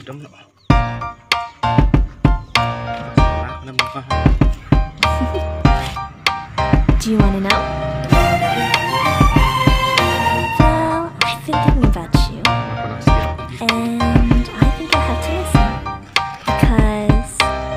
Adem loh. Do you wanna know? Well, I've been thinking about you, and I think I have to listen, because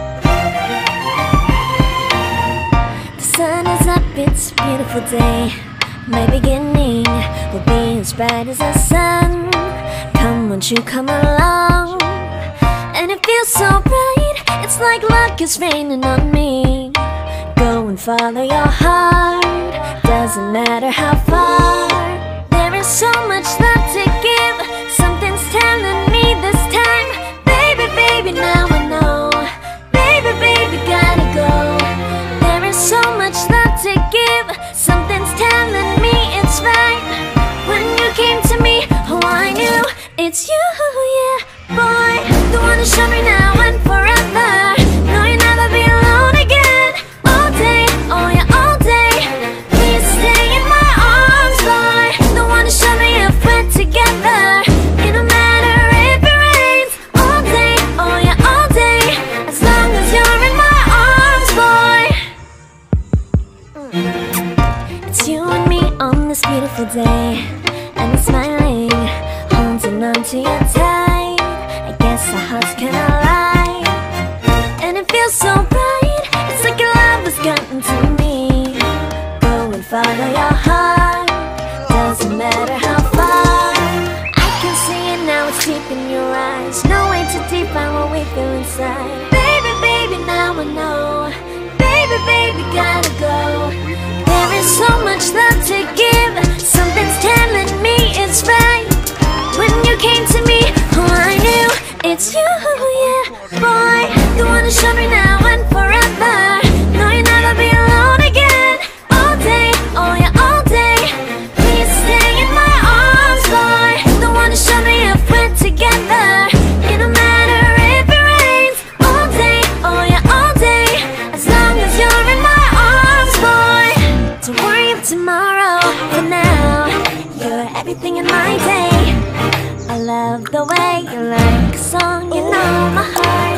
the sun is up, it's a beautiful day. My beginning will be as bright as the sun. Come, won't you come along? And it feels so bright, it's like luck is raining on me. Go and follow your heart, doesn't matter how far. There is so much love to give, something's telling me this time. Baby, baby, now I know. Baby, baby, gotta go. There is so much love to give, something's telling me it's right. When you came to me, oh I knew it's you, yeah, boy. The one to show me now and forever. No, you'll never be alone again. All day, oh yeah, all day. Please stay in my arms, boy. The one to show me if we're together. It don't matter if it rains. All day, oh yeah, all day. As long as you're in my arms, boy. It's you and me on this beautiful day, and it's smiling, holding on to you tight. I guess our hearts can align, and it feels so bright. It's like your love has gotten to me. Go and follow your heart, doesn't matter how far. I can see it now, it's deep in your eyes. No way to define what we feel inside. Baby, baby, now I know. Baby, baby, gotta go. There is so much love to give, something's telling me it's right. When you came to me, oh I knew it's you, yeah, boy. The one to show me now and forever. No, you'll never be alone again. All day, oh yeah, all day. Please stay in my arms, boy. The one to show me if we're together. It don't matter if it rains. All day, oh yeah, all day. As long as you're in my arms, boy. Don't worry of tomorrow, for now you're everything in my day. I love the way you like a song, you know my heart.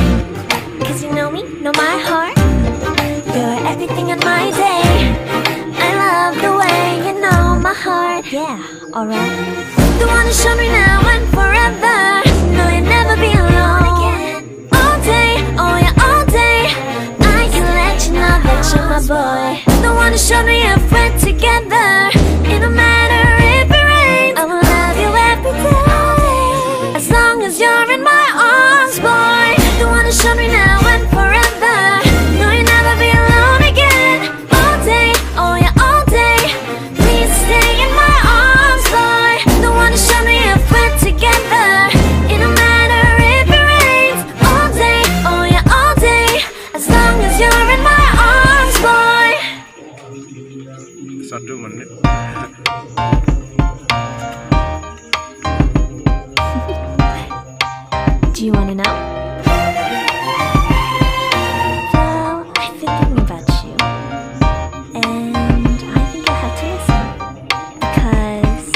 Cause you know me, know my heart. You're everything in my day. I love the way you know my heart. Yeah, alright. The one to show me now and forever. No, you'll never be alone again. All day, oh yeah, all day. I can let you know that you're my boy. The one to show me if we're together. It don't matter if it rains. I will love you every day. As long as you're in my arms, boy. The one to show me now and forever. No, you'll never be alone again. All day, oh yeah, all day. Please stay in my arms, boy. The one to show me if we're together. It don't matter if it rains. All day, oh yeah, all day. As long as you're in my arms, boy. 1 menit. Do you wanna know? Well, I've been thinking about you, and I think I have to listen, because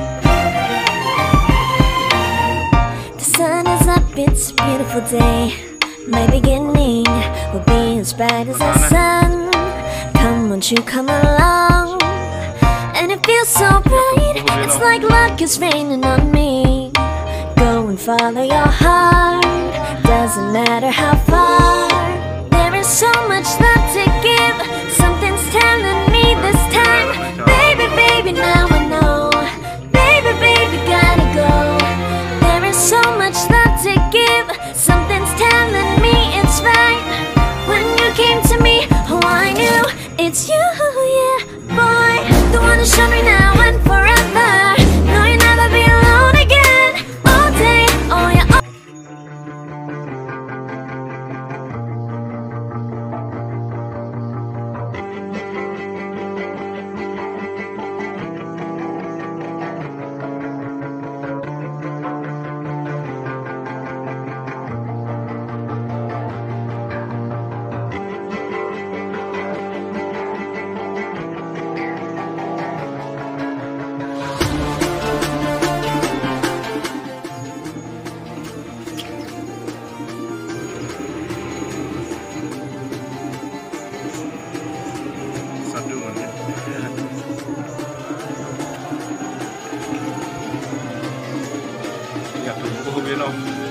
the sun is up, it's a beautiful day. My beginning will be as bright as the sun. Come, won't you come along? And it feels so bright, it's like luck is raining on me. Go and follow your heart, doesn't matter how far. There is so much love to give, something's telling me this time. Baby, baby, now I know. Baby, baby, gotta go. There is so much love to give, something's telling me it's right. When you came to me, oh I knew it's you, yeah, boy. The one to show me now and forever. No, you'll never be alone again. All day, oh yeah, all belum?